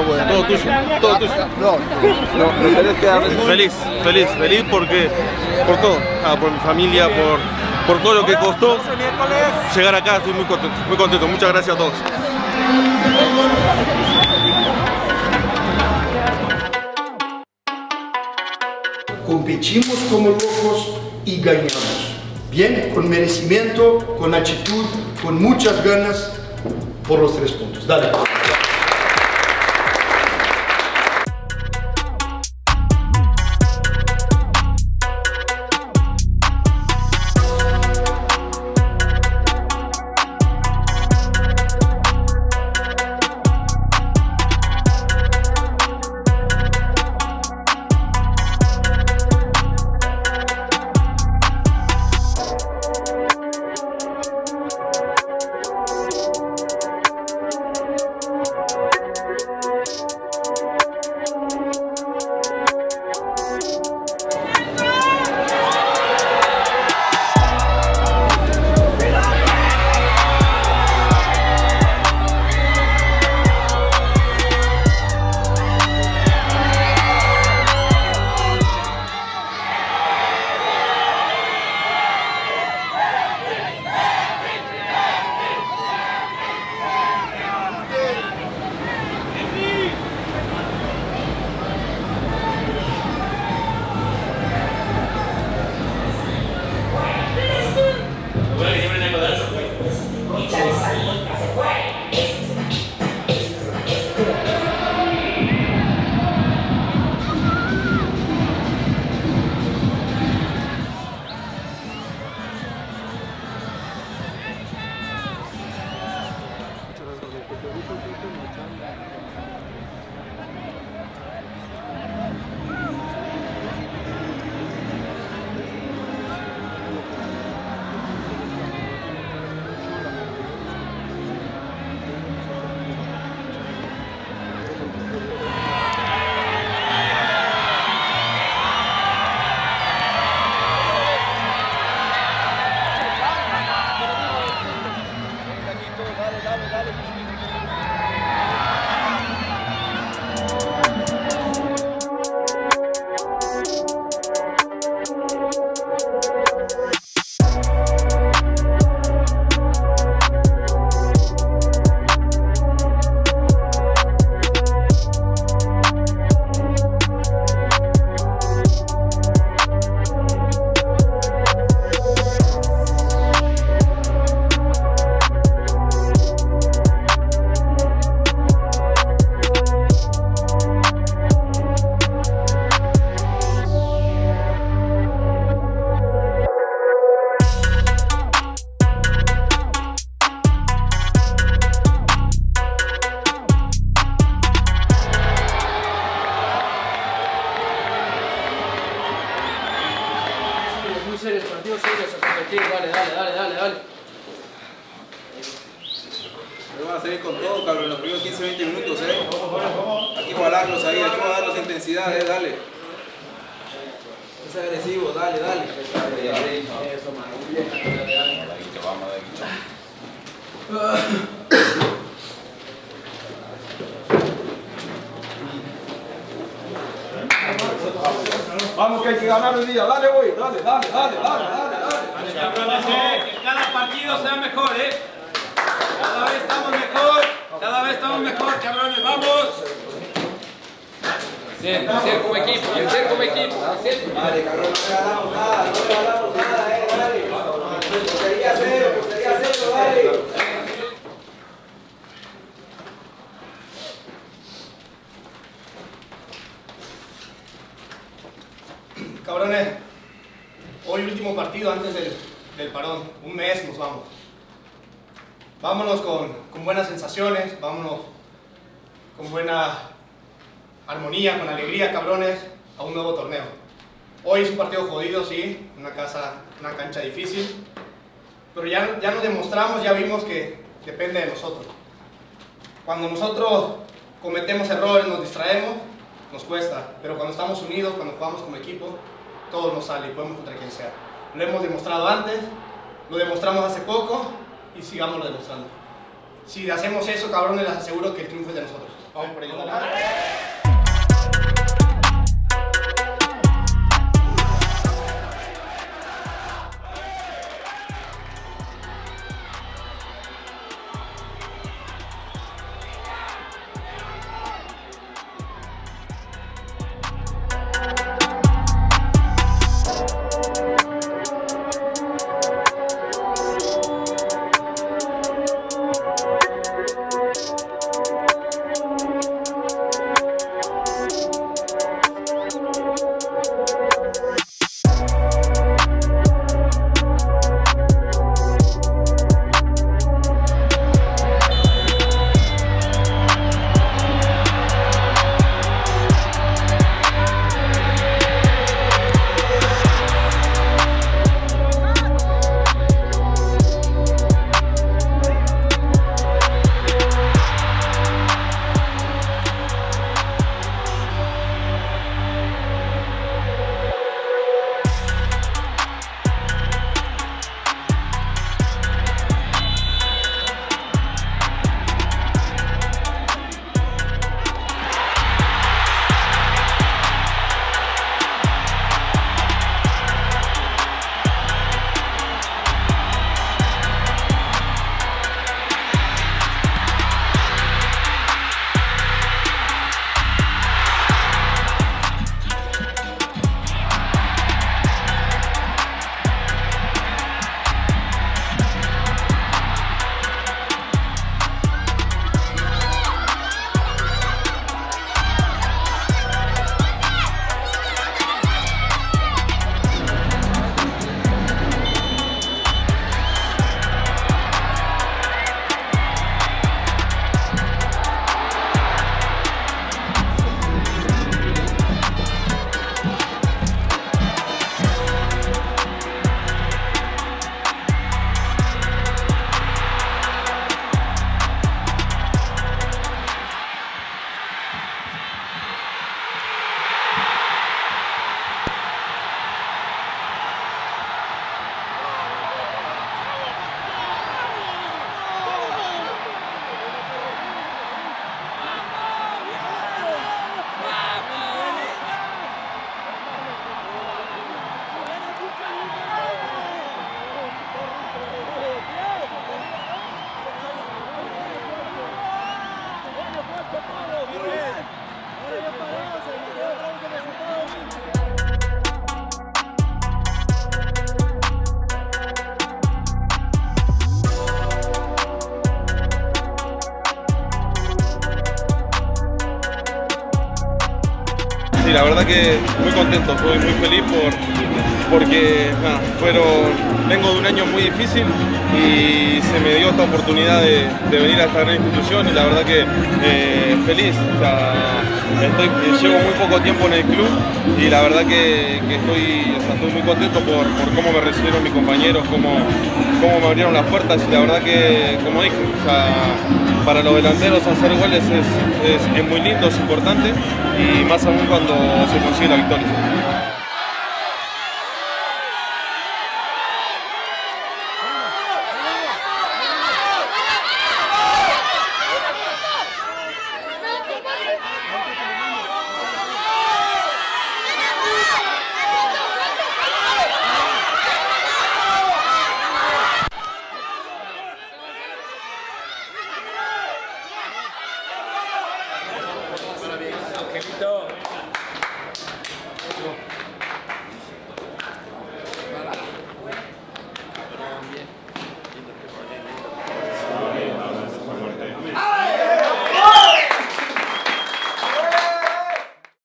bueno. Todo tuyo, todo tuyo. No, me tenés que dar... Feliz porque, por todo, por mi familia, por todo lo que costó llegar acá, estoy muy contento. Muchas gracias a todos. Competimos como locos y ganamos. Bien, con merecimiento, con actitud, con muchas ganas por los 3 puntos. Dale. Partidos serios a competir, dale. Van a seguir con todo, cabrón, los primeros 15-20 minutos, Aquí va a darlos ahí, aquí va a darlos intensidad, dale. No seas agresivo, dale. Eso, man. Vamos que hay que ganar hoy día, dale, güey, dale. Cabrones, que cada partido sea mejor, Cada vez estamos mejor, cabrones, vamos. Ser como equipo. Dale, cabrón, no regalamos nada, dale. Portería cero, dale. Cabrones, hoy último partido antes del parón, un mes nos vamos. Vámonos con buenas sensaciones, vámonos con buena armonía, con alegría, cabrones, a un nuevo torneo. Hoy es un partido jodido, sí, una cancha difícil, pero ya nos demostramos, ya vimos que depende de nosotros. Cuando nosotros cometemos errores, nos distraemos, nos cuesta, pero cuando estamos unidos, cuando jugamos como equipo, todo nos sale y podemos contra quien sea. Lo hemos demostrado antes, lo demostramos hace poco y sigámoslo demostrando. Si hacemos eso, cabrones, les aseguro que el triunfo es de nosotros. Vamos por ellos. Sí, la verdad que muy contento, soy muy feliz porque vengo de un año muy difícil y se me dio esta oportunidad de venir a esta gran institución y la verdad que feliz. O sea, llevo muy poco tiempo en el club y la verdad que estoy muy contento por cómo me recibieron mis compañeros, cómo me abrieron las puertas y la verdad que, como dije, o sea, para los delanteros hacer goles es muy lindo, es importante y más aún cuando se consigue la victoria. Angelito.